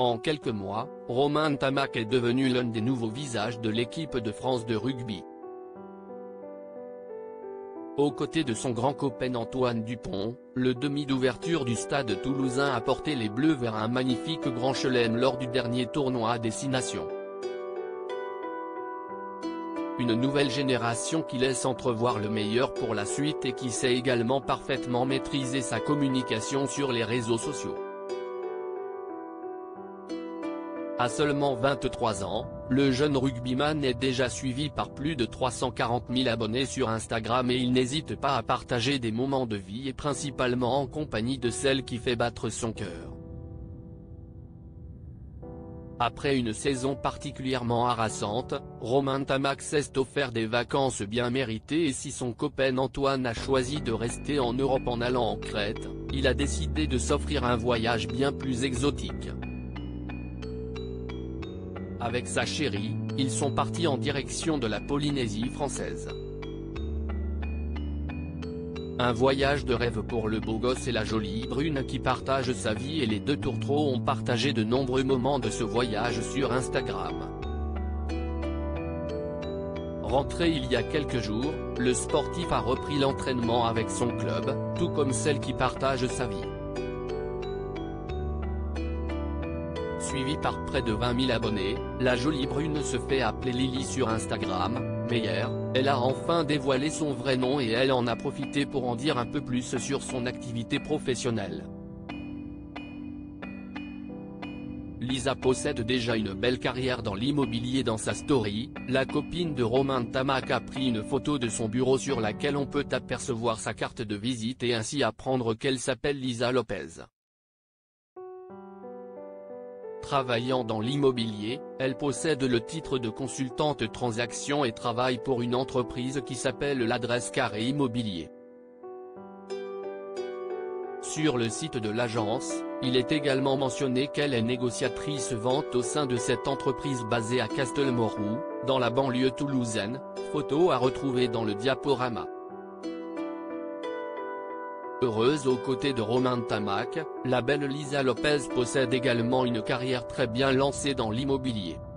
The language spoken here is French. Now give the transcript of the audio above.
En quelques mois, Romain Ntamack est devenu l'un des nouveaux visages de l'équipe de France de rugby. Aux côtés de son grand copain Antoine Dupont, le demi d'ouverture du stade toulousain a porté les Bleus vers un magnifique grand chelem lors du dernier tournoi à destination. Une nouvelle génération qui laisse entrevoir le meilleur pour la suite et qui sait également parfaitement maîtriser sa communication sur les réseaux sociaux. À seulement 23 ans, le jeune rugbyman est déjà suivi par plus de 340 000 abonnés sur Instagram et il n'hésite pas à partager des moments de vie et principalement en compagnie de celle qui fait battre son cœur. Après une saison particulièrement harassante, Romain Ntamack s'est offert des vacances bien méritées et si son copain Antoine a choisi de rester en Europe en allant en Crète, il a décidé de s'offrir un voyage bien plus exotique. Avec sa chérie, ils sont partis en direction de la Polynésie française. Un voyage de rêve pour le beau gosse et la jolie brune qui partage sa vie et les deux tourtereaux ont partagé de nombreux moments de ce voyage sur Instagram. Rentré il y a quelques jours, le sportif a repris l'entraînement avec son club, tout comme celle qui partage sa vie. Suivie par près de 20 000 abonnés, la jolie brune se fait appeler Lily sur Instagram, mais hier, elle a enfin dévoilé son vrai nom et elle en a profité pour en dire un peu plus sur son activité professionnelle. Lisa possède déjà une belle carrière dans l'immobilier. Dans sa story, la copine de Romain Ntamack a pris une photo de son bureau sur laquelle on peut apercevoir sa carte de visite et ainsi apprendre qu'elle s'appelle Lisa Lopez. Travaillant dans l'immobilier, elle possède le titre de consultante transactions et travaille pour une entreprise qui s'appelle l'Adresse Carré Immobilier. Sur le site de l'agence, il est également mentionné qu'elle est négociatrice vente au sein de cette entreprise basée à Castelmourou, dans la banlieue toulousaine, photo à retrouver dans le diaporama. Heureuse aux côtés de Romain Ntamack, la belle Lisa Lopez possède également une carrière très bien lancée dans l'immobilier.